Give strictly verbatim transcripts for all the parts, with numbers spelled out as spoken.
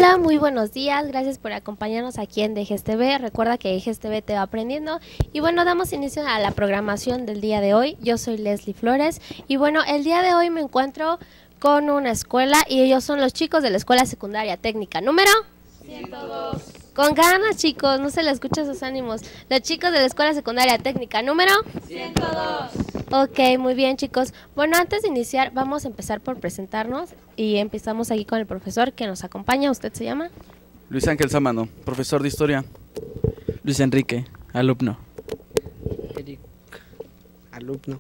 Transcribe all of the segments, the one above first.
Hola, muy buenos días, gracias por acompañarnos aquí en D G S T V. Recuerda que D G S T V te va aprendiendo. Y bueno, damos inicio a la programación del día de hoy. Yo soy Leslie Flores y bueno, el día de hoy me encuentro con una escuela y ellos son los chicos de la Escuela Secundaria Técnica número ciento dos. Con ganas, chicos, no se les escucha sus ánimos. Los chicos de la Escuela Secundaria Técnica número ciento dos. Ok, muy bien, chicos. Bueno, antes de iniciar, vamos a empezar por presentarnos y empezamos aquí con el profesor que nos acompaña. ¿Usted se llama? Luis Ángel Sámano, profesor de Historia. Luis Enrique, alumno. Eric, alumno.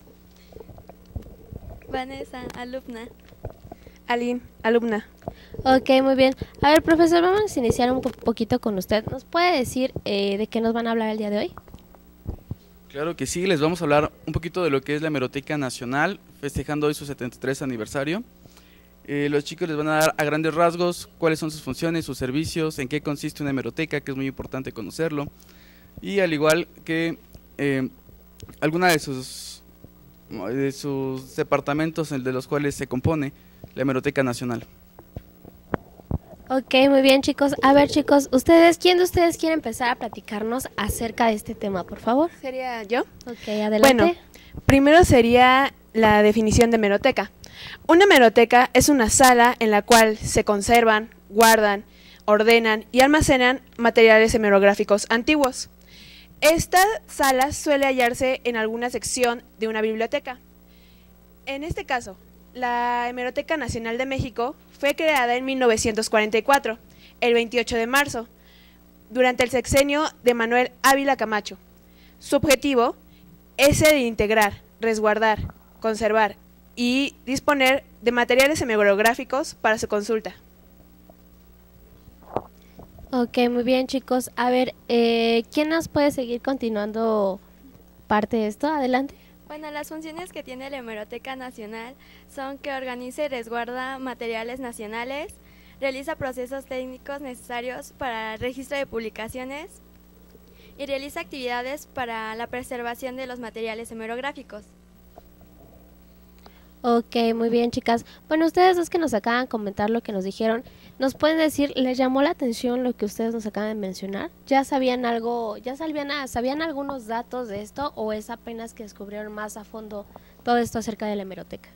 Vanessa, alumna. Aline, alumna. Ok, muy bien. A ver, profesor, vamos a iniciar un po poquito con usted. ¿Nos puede decir eh, de qué nos van a hablar el día de hoy? Claro que sí, les vamos a hablar un poquito de lo que es la Hemeroteca Nacional, festejando hoy su setenta y tres aniversario. Eh, los chicos les van a dar a grandes rasgos cuáles son sus funciones, sus servicios, en qué consiste una hemeroteca, que es muy importante conocerlo. Y al igual que eh, alguna de sus, de sus departamentos de los cuales se compone la Hemeroteca Nacional. Ok, muy bien, chicos. A ver, chicos, ustedes, ¿quién de ustedes quiere empezar a platicarnos acerca de este tema, por favor? ¿Sería yo? Ok, adelante. Bueno, primero sería la definición de hemeroteca. Una hemeroteca es una sala en la cual se conservan, guardan, ordenan y almacenan materiales hemerográficos antiguos. Esta sala suele hallarse en alguna sección de una biblioteca. En este caso, la Hemeroteca Nacional de México fue creada en mil novecientos cuarenta y cuatro, el veintiocho de marzo, durante el sexenio de Manuel Ávila Camacho. Su objetivo es el de integrar, resguardar, conservar y disponer de materiales hemerográficos para su consulta. Ok, muy bien, chicos. A ver, eh, ¿quién nos puede seguir continuando parte de esto? Adelante. Bueno, las funciones que tiene la Hemeroteca Nacional son que organiza y resguarda materiales nacionales, realiza procesos técnicos necesarios para el registro de publicaciones y realiza actividades para la preservación de los materiales hemerográficos. Ok, muy bien, chicas. Bueno, ustedes dos que nos acaban de comentar lo que nos dijeron, ¿nos pueden decir, les llamó la atención lo que ustedes nos acaban de mencionar? ¿Ya sabían algo, ya sabían, sabían algunos datos de esto o es apenas que descubrieron más a fondo todo esto acerca de la hemeroteca?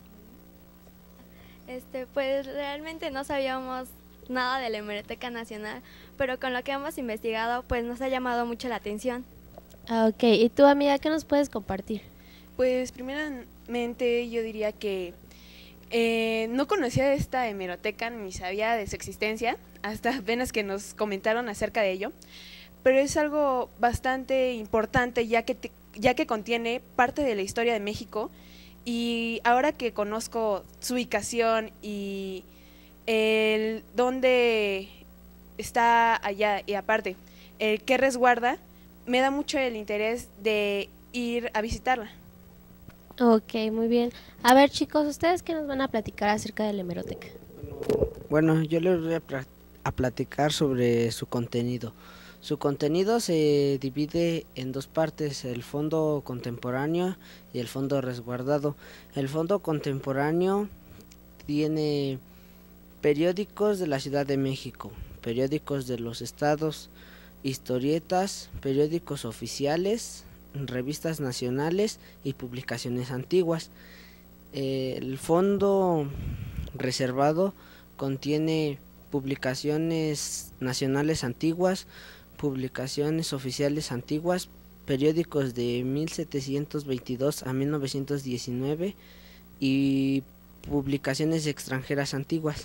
Este, pues realmente no sabíamos nada de la Hemeroteca Nacional, pero con lo que hemos investigado, pues nos ha llamado mucho la atención. Ok, ¿y tú, amiga, qué nos puedes compartir? Pues primeramente yo diría que eh, no conocía de esta hemeroteca ni sabía de su existencia, hasta apenas que nos comentaron acerca de ello, pero es algo bastante importante ya que, te, ya que contiene parte de la historia de México y ahora que conozco su ubicación y el dónde está allá y aparte el qué resguarda, me da mucho el interés de ir a visitarla. Ok, muy bien. A ver, chicos, ¿ustedes qué nos van a platicar acerca de la hemeroteca? Bueno, yo les voy a, a platicar sobre su contenido. Su contenido se divide en dos partes, el fondo contemporáneo y el fondo resguardado. El fondo contemporáneo tiene periódicos de la Ciudad de México, periódicos de los estados, historietas, periódicos oficiales, revistas nacionales y publicaciones antiguas. Eh, el fondo reservado contiene publicaciones nacionales antiguas, publicaciones oficiales antiguas, periódicos de mil setecientos veintidós a mil novecientos diecinueve y publicaciones extranjeras antiguas.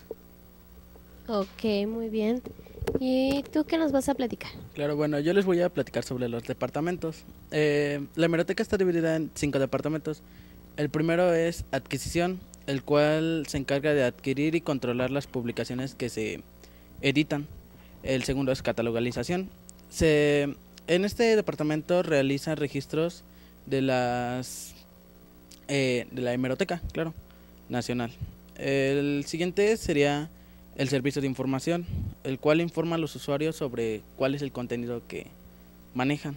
Ok, muy bien. ¿Y tú qué nos vas a platicar? Claro, bueno, yo les voy a platicar sobre los departamentos. Eh, la hemeroteca está dividida en cinco departamentos. El primero es adquisición, el cual se encarga de adquirir y controlar las publicaciones que se editan. El segundo es catalogalización. Se, en este departamento realiza registros de las eh, de la hemeroteca, claro, nacional. El siguiente sería el servicio de información, el cual informa a los usuarios sobre cuál es el contenido que manejan.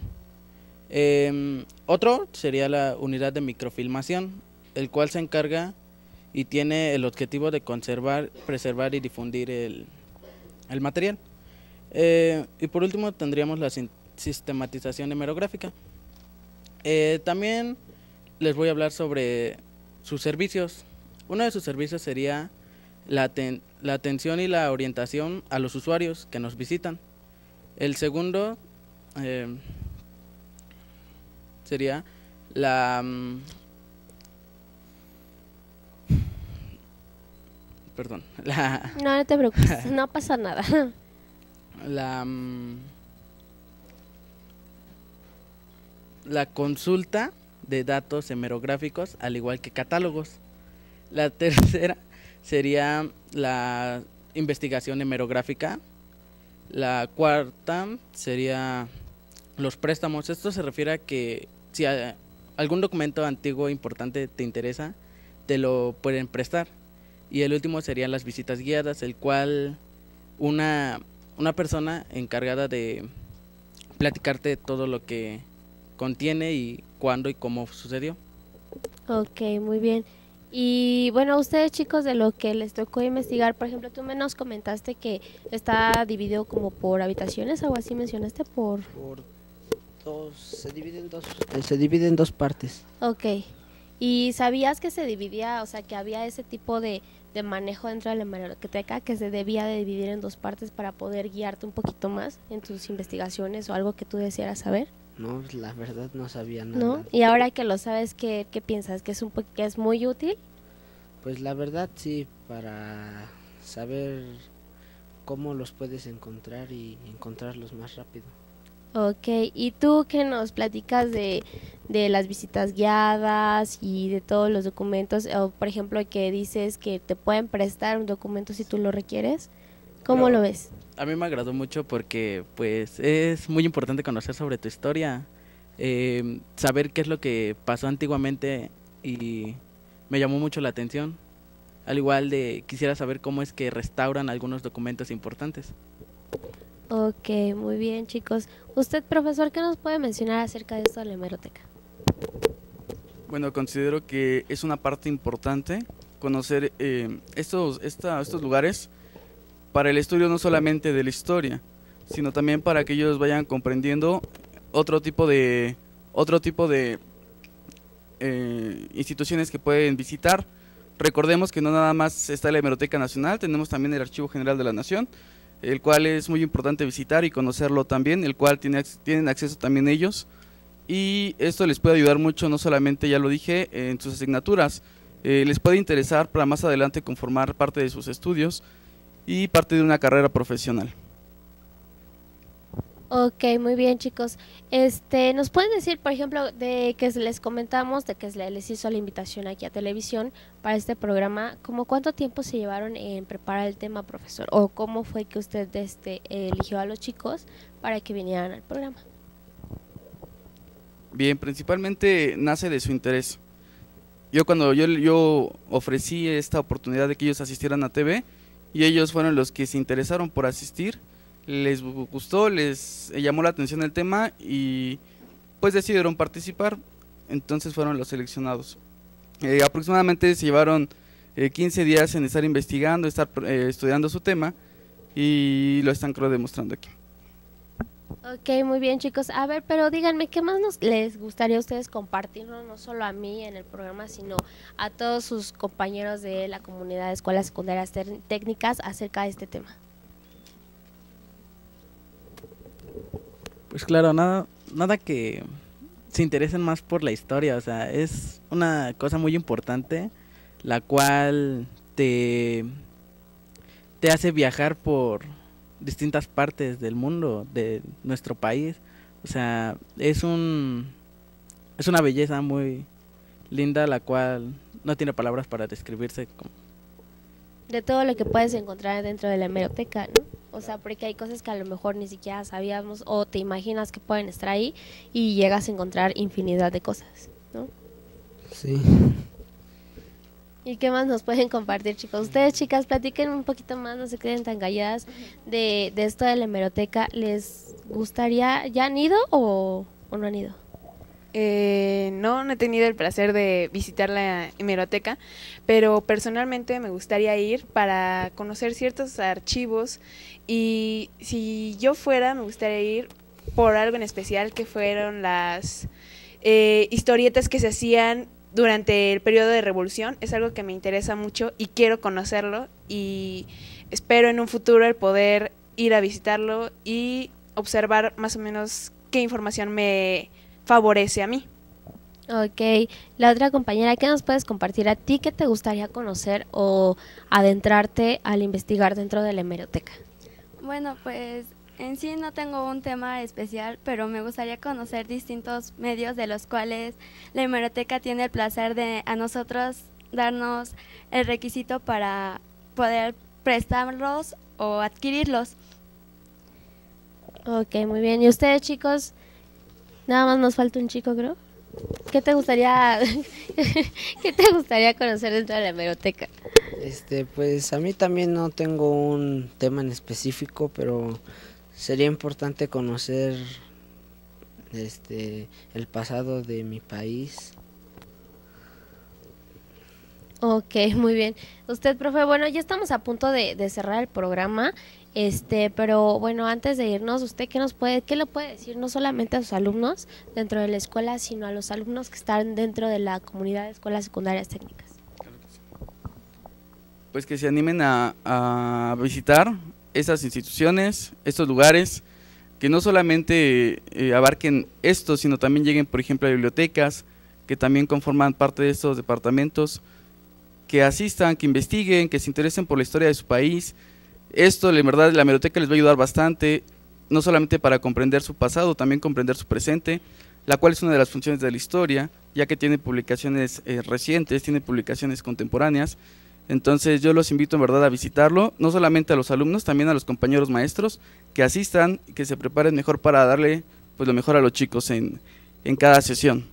Eh, otro sería la unidad de microfilmación, el cual se encarga y tiene el objetivo de conservar, preservar y difundir el, el material. Eh, y por último tendríamos la sin- sistematización hemerográfica. Eh, también les voy a hablar sobre sus servicios. Uno de sus servicios sería la, aten- la atención y la orientación a los usuarios que nos visitan. El segundo eh, sería la... mm, perdón, la... No, no te preocupes, no pasa nada. la mm, la consulta de datos hemerográficos, al igual que catálogos. La tercera sería la investigación hemerográfica. La cuarta sería los préstamos. Esto se refiere a que si a- algún documento antiguo importante te interesa, te lo pueden prestar. Y el último serían las visitas guiadas, el cual una, una persona encargada de platicarte todo lo que contiene y cuándo y cómo sucedió. Ok, muy bien. Y bueno, ustedes chicos, de lo que les tocó investigar, por ejemplo, tú me nos comentaste que está dividido como por habitaciones, algo así mencionaste, por... Por dos, se divide en dos, eh, se divide en dos partes. Ok. ¿Y sabías que se dividía, o sea, que había ese tipo de, de manejo dentro de la hemeroteca, que se debía de dividir en dos partes para poder guiarte un poquito más en tus investigaciones o algo que tú desearas saber? No, la verdad no sabía nada. ¿No? Y ahora que lo sabes, ¿qué, qué piensas? ¿Que es, un po- que es muy útil? Pues la verdad sí, para saber cómo los puedes encontrar y encontrarlos más rápido. Ok, ¿y tú qué nos platicas de, de las visitas guiadas y de todos los documentos? O, por ejemplo, que dices que te pueden prestar un documento si tú lo requieres. ¿Cómo Pero lo ves? A mí me agradó mucho porque pues es muy importante conocer sobre tu historia, eh, saber qué es lo que pasó antiguamente, y me llamó mucho la atención. Al igual de quisiera saber cómo es que restauran algunos documentos importantes. Ok, muy bien, chicos. Usted, profesor, ¿qué nos puede mencionar acerca de esto de la hemeroteca? Bueno, considero que es una parte importante conocer eh, estos, esta- estos lugares para el estudio no solamente de la historia, sino también para que ellos vayan comprendiendo otro tipo de otro tipo de eh, instituciones que pueden visitar. Recordemos que no nada más está la Hemeroteca Nacional, tenemos también el Archivo General de la Nación, el cual es muy importante visitar y conocerlo también, el cual tiene, tienen acceso también ellos, y esto les puede ayudar mucho, no solamente, ya lo dije, en sus asignaturas, eh, les puede interesar para más adelante conformar parte de sus estudios y parte de una carrera profesional. Ok, muy bien, chicos. Este, ¿nos pueden decir, por ejemplo, de que les comentamos, de que se les hizo la invitación aquí a televisión para este programa, como cuánto tiempo se llevaron en preparar el tema, profesor? ¿O cómo fue que usted este, eligió a los chicos para que vinieran al programa? Bien, principalmente nace de su interés. Yo cuando yo, yo ofrecí esta oportunidad de que ellos asistieran a T V, y ellos fueron los que se interesaron por asistir, les gustó, les llamó la atención el tema y pues decidieron participar, entonces fueron los seleccionados. Eh, aproximadamente se llevaron eh, quince días en estar investigando, estar eh, estudiando su tema, y lo están creo demostrando aquí. Ok, muy bien, chicos. A ver, pero díganme, ¿qué más nos les gustaría a ustedes compartir, no, no solo a mí en el programa, sino a todos sus compañeros de la comunidad de escuelas secundarias ter- técnicas acerca de este tema? Pues claro, nada, nada que se interesen más por la historia, o sea, es una cosa muy importante, la cual te, te hace viajar por distintas partes del mundo, de nuestro país. O sea, es un es una belleza muy linda, la cual no tiene palabras para describirse. Como... De todo lo que puedes encontrar dentro de la hemeroteca, ¿no? O sea, porque hay cosas que a lo mejor ni siquiera sabíamos o te imaginas que pueden estar ahí y llegas a encontrar infinidad de cosas, ¿no? Sí. ¿Y qué más nos pueden compartir, chicos? Ustedes, chicas, platiquen un poquito más, no se queden tan calladas de, de esto de la hemeroteca. ¿Les gustaría, ya han ido o, o no han ido? Eh, no, no he tenido el placer de visitar la hemeroteca, pero personalmente me gustaría ir para conocer ciertos archivos y si yo fuera me gustaría ir por algo en especial que fueron las eh, historietas que se hacían durante el periodo de revolución. Es algo que me interesa mucho y quiero conocerlo y espero en un futuro el poder ir a visitarlo y observar más o menos qué información me favorece a mí. Ok, la otra compañera, ¿qué nos puedes compartir a ti? ¿Qué te gustaría conocer o adentrarte al investigar dentro de la hemeroteca? Bueno, pues en sí no tengo un tema especial, pero me gustaría conocer distintos medios de los cuales la hemeroteca tiene el placer de a nosotros darnos el requisito para poder prestarlos o adquirirlos. Ok, muy bien. ¿Y ustedes, chicos? Nada más nos falta un chico, creo. ¿Qué te gustaría qué te gustaría conocer dentro de la hemeroteca? Este, pues a mí también no tengo un tema en específico, pero sería importante conocer este el pasado de mi país. Ok, muy bien. Usted, profe, bueno, ya estamos a punto de, de cerrar el programa, este, pero bueno, antes de irnos, ¿usted qué nos puede, qué le puede decir no solamente a sus alumnos dentro de la escuela, sino a los alumnos que están dentro de la comunidad de escuelas secundarias técnicas? Pues que se animen a, a visitar esas instituciones, estos lugares, que no solamente eh, abarquen esto, sino también lleguen, por ejemplo, a bibliotecas, que también conforman parte de estos departamentos, que asistan, que investiguen, que se interesen por la historia de su país. Esto, en verdad, la hemeroteca les va a ayudar bastante, no solamente para comprender su pasado, también comprender su presente, la cual es una de las funciones de la historia, ya que tiene publicaciones eh, recientes, tiene publicaciones contemporáneas. Entonces yo los invito en verdad a visitarlo, no solamente a los alumnos, también a los compañeros maestros, que asistan y que se preparen mejor para darle pues lo mejor a los chicos en, en cada sesión.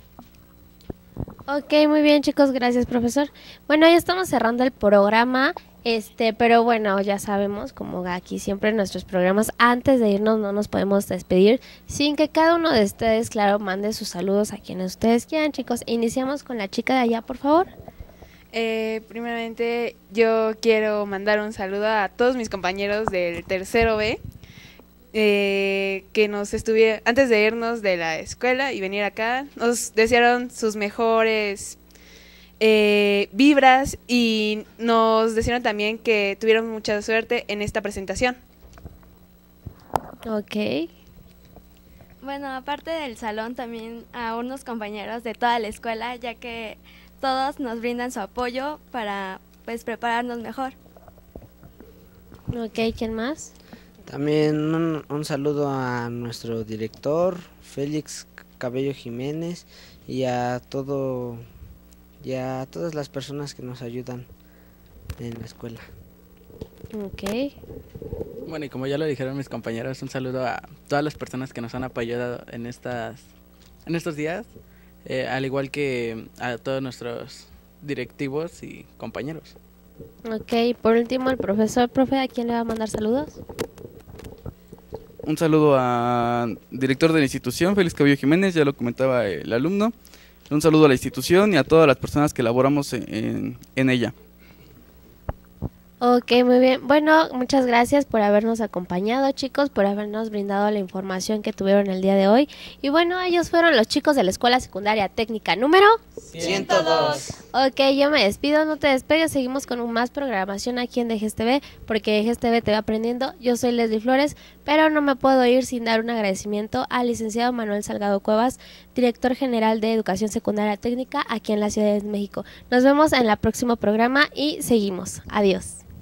Ok, muy bien, chicos, gracias, profesor. Bueno, ya estamos cerrando el programa, este, pero bueno, ya sabemos, como aquí siempre en nuestros programas, antes de irnos no nos podemos despedir sin que cada uno de ustedes, claro, mande sus saludos a quienes ustedes quieran, chicos. Iniciamos con la chica de allá, por favor. Eh, primeramente, yo quiero mandar un saludo a todos mis compañeros del tercero B, eh, que nos estuvieron, antes de irnos de la escuela y venir acá, nos desearon sus mejores eh, vibras y nos desearon también que tuvieron mucha suerte en esta presentación. Ok. Bueno, aparte del salón, también a unos compañeros de toda la escuela, ya que todos nos brindan su apoyo para pues prepararnos mejor. Ok, ¿quién más? También un, un saludo a nuestro director, Félix Cabello Jiménez, y a todo y a todas las personas que nos ayudan en la escuela. Ok. Bueno, y como ya lo dijeron mis compañeros, un saludo a todas las personas que nos han apoyado en estas en estos días, eh, al igual que a todos nuestros directivos y compañeros. Ok, por último el profesor, profe, ¿a quién le va a mandar saludos? Un saludo al director de la institución, Félix Cabello Jiménez, ya lo comentaba el alumno. Un saludo a la institución y a todas las personas que laboramos en, en, en ella. Ok, muy bien. Bueno, muchas gracias por habernos acompañado, chicos, por habernos brindado la información que tuvieron el día de hoy. Y bueno, ellos fueron los chicos de la Escuela Secundaria Técnica número ciento dos. Ok, yo me despido, no te despegues, seguimos con más programación aquí en D G S T V, porque D G S T V te va aprendiendo. Yo soy Leslie Flores, pero no me puedo ir sin dar un agradecimiento al licenciado Manuel Salgado Cuevas, director general de Educación Secundaria Técnica aquí en la Ciudad de México. Nos vemos en el próximo programa y seguimos. Adiós.